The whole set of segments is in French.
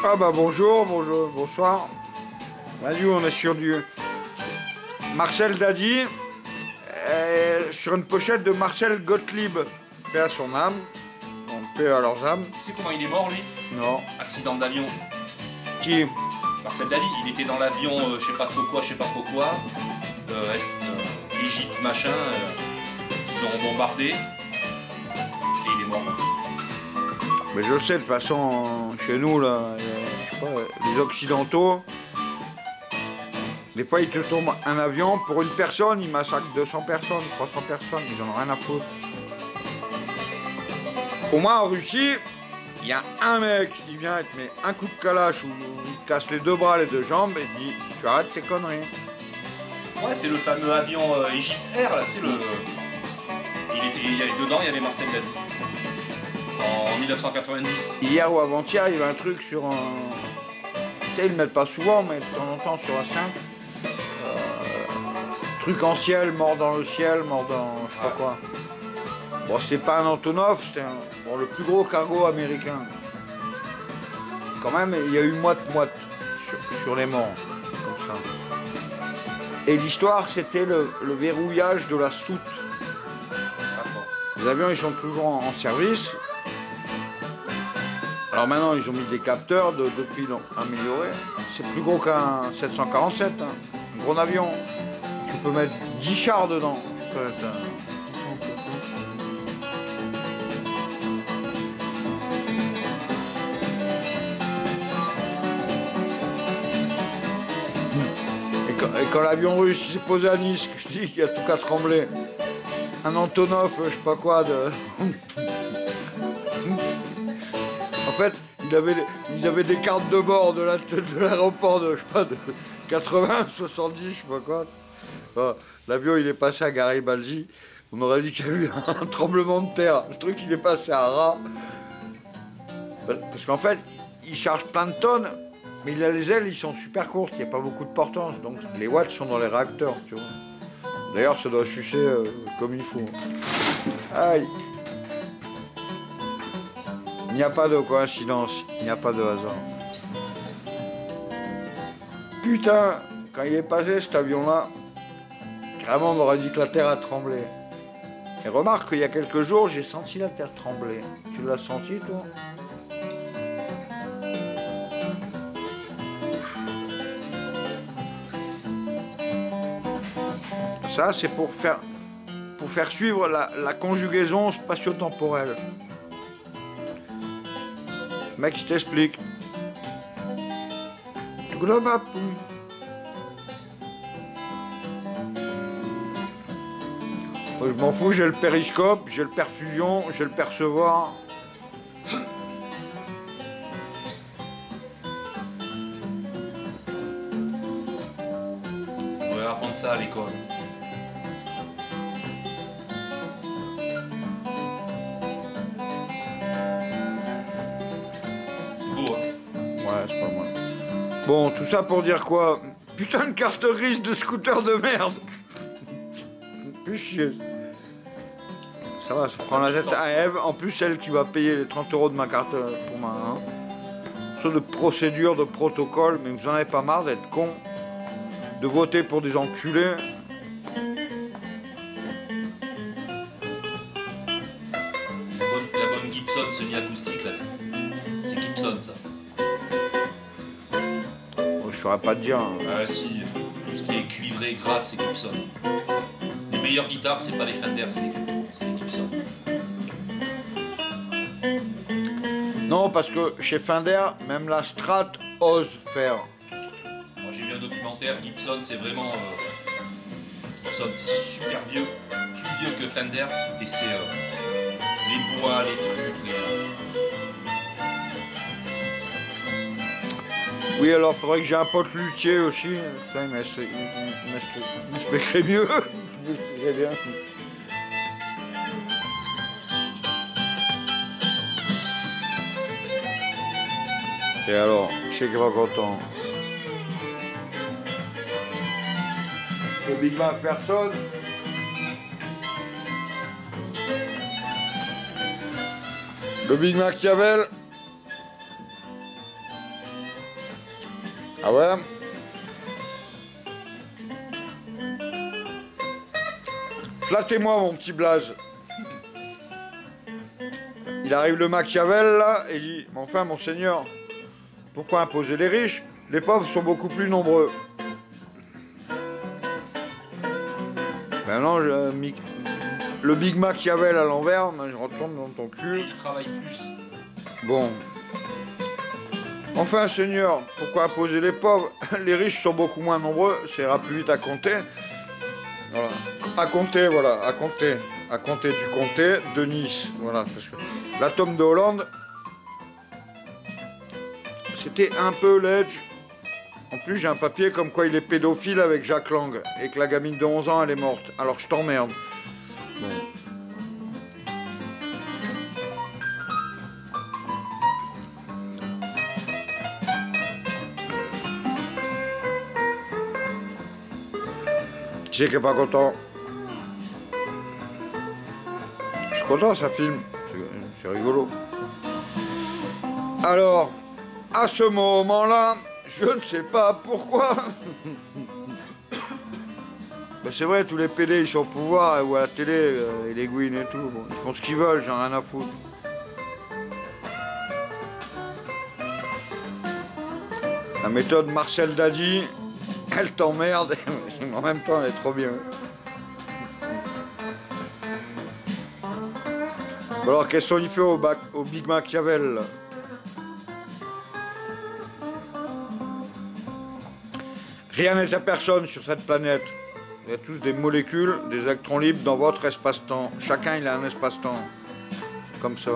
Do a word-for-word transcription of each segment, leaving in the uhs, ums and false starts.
Ah bah bonjour, bonjour, bonsoir. Vas-y, on est sur du Marcel Dadi, euh, sur une pochette de Marcel Gottlieb. Paix à son âme, donc paix à leurs âmes. Tu sais comment il est mort, lui? Non. Accident d'avion. Qui? Marcel Dadi, il était dans l'avion, euh, je sais pas trop quoi, je sais pas trop quoi, euh, Est, euh, Égypte, machin, euh, ils ont bombardé, et il est mort. Mais je sais, de toute façon, chez nous, là, je sais pas, les Occidentaux, des fois, ils te tombent un avion, pour une personne, ils massacrent deux cents personnes, trois cents personnes, ils en ont rien à foutre. Au moins, en Russie, il y a un mec qui vient et te met un coup de calache ou il te casse les deux bras, les deux jambes et te dit « Tu arrêtes tes conneries ». Ouais, c'est le fameux avion euh, Egypt Air, là, tu sais, le... Il était, il y avait, dedans, il y avait Marcel Dadi. En mille neuf cent quatre-vingt-dix. Hier ou avant-hier, il y avait un truc sur un... Tu sais, ils le mettent pas souvent, mais de temps en temps sur la cinq. Euh... Truc en ciel, mort dans le ciel, mort dans... je sais pas quoi. Bon, c'est pas un Antonov, c'est un... bon, le plus gros cargo américain. Quand même, il y a eu moite-moite sur, sur les morts, comme ça. Et l'histoire, c'était le, le verrouillage de la soute. Les avions, ils sont toujours en, en service. Alors maintenant, ils ont mis des capteurs, de, depuis ils l'ont amélioré. C'est plus gros qu'un sept cent quarante-sept, hein. Un gros avion. Tu peux mettre dix chars dedans. Tu peux être, Et quand, et quand l'avion russe s'est posé à Nice, je dis qu'il y a tout qu'à trembler. Un Antonov, je sais pas quoi, de... En fait, ils avaient, ils avaient des cartes de bord de l'aéroport de, de, je sais pas, de quatre-vingts, soixante-dix, je sais pas quoi. Enfin, l'avion, il est passé à Garibaldi. On aurait dit qu'il y a eu un tremblement de terre. Le truc, il est passé à ras. Parce qu'en fait, il charge plein de tonnes, mais il a les ailes, ils sont super courtes. Il n'y a pas beaucoup de portance. Donc, les watts sont dans les réacteurs, tu vois. D'ailleurs, ça doit sucer euh, comme il faut. Aïe. Il n'y a pas de coïncidence, il n'y a pas de hasard. Putain, quand il est passé cet avion-là, vraiment on m'aurait dit que la terre a tremblé. Et remarque qu'il y a quelques jours, j'ai senti la terre trembler. Tu l'as senti, toi? Ça, c'est pour faire, pour faire suivre la, la conjugaison spatio-temporelle. Mec, je t'explique. Je m'en fous, j'ai le périscope, j'ai le perfusion, j'ai le percevoir. On va apprendre ça à l'école. Bon, tout ça pour dire quoi? Putain de carte grise de scooter de merde. Plus chier. Ça va, ça prend la tête à Eve. En plus, elle qui va payer les trente euros de ma carte pour ma... Hein. Sorte de procédure, de protocole, mais vous en avez pas marre d'être con, de voter pour des enculés. La bonne, la bonne Gibson semi-acoustique, là, c'est Gibson, ça. Je saurais pas te dire. Hein. Ah si, tout ce qui est cuivré, grave, c'est Gibson. Les meilleures guitares, c'est pas les Fender, c'est les, les Gibson. Non, parce que chez Fender, même la Strat ose faire. Moi j'ai vu un documentaire, Gibson, c'est vraiment... Euh, Gibson, c'est super vieux, plus vieux que Fender, et c'est euh, les bois, les trucs, les... Oui, alors faudrait que j'ai un pote luthier aussi. Putain, il m'expliquerait mieux. Il m'expliquerait bien. Et alors, je sais qu'il va content. Le Big Mac personne. Le Big Machiavel. Ah ouais? Flattez-moi mon petit Blaze. Il arrive le Machiavel là et dit, mais enfin monseigneur, pourquoi imposer les riches? Les pauvres sont beaucoup plus nombreux. Ben non, je, mi, le Big Machiavel à l'envers, je retourne dans ton cul. Il travaille plus. Bon. Enfin, Seigneur, pourquoi imposer les pauvres? Les riches sont beaucoup moins nombreux, ça ira plus vite à compter. Voilà. À compter, voilà, à compter. À compter du comté de Nice. Voilà, parce que l'atome de Hollande, c'était un peu ledge. En plus, j'ai un papier comme quoi il est pédophile avec Jacques Lang et que la gamine de onze ans, elle est morte. Alors je t'emmerde. Bon. Qui c'est qui est pas content? Je suis content, ça filme. C'est rigolo. Alors, à ce moment-là, je ne sais pas pourquoi. Ben c'est vrai, tous les P D, ils sont au pouvoir, ou à la télé, euh, et les gouines et tout. Bon, ils font ce qu'ils veulent, j'en ai rien à foutre. La méthode Marcel Dadi, elle t'emmerde, mais en même temps, elle est trop bien. Bon alors, qu'est-ce qu'on y fait au, bac, au Big Machiavel? Rien n'est à personne sur cette planète. Il y a tous des molécules, des électrons libres dans votre espace-temps. Chacun, il a un espace-temps. Comme ça.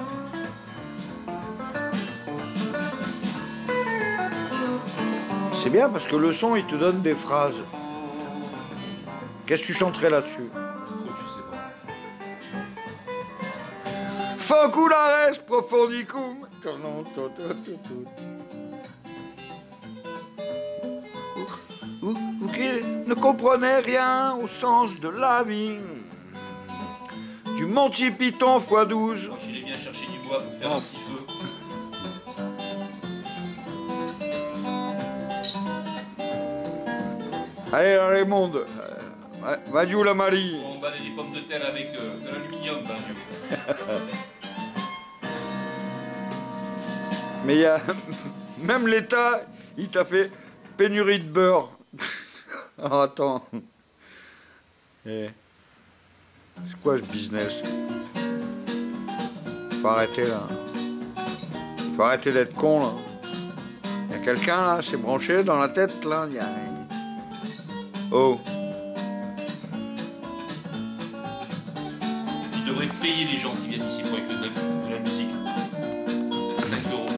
C'est bien parce que le son, il te donne des phrases. Qu'est-ce que tu chanterais là-dessus? Je sais pas. Foculares profundicum. Vous, vous qui ne comprenez rien au sens de la vie. Du Monty Python fois douze. Moi, j'irais bien chercher du bois pour faire Oh. un petit feu. Allez, Raymond, euh, Madiou la Mali. On emballer les pommes de terre avec euh, de l'aluminium, ben, Dieu. Mais il y a même l'État, il t'a fait pénurie de beurre. Oh, attends. Eh. C'est quoi ce business? Faut arrêter là. Faut arrêter d'être con là. Il y a quelqu'un là, c'est branché dans la tête là. Il y a... Oh. Ils devraient payer les gens qui viennent ici pour écouter de la musique. cinq euros.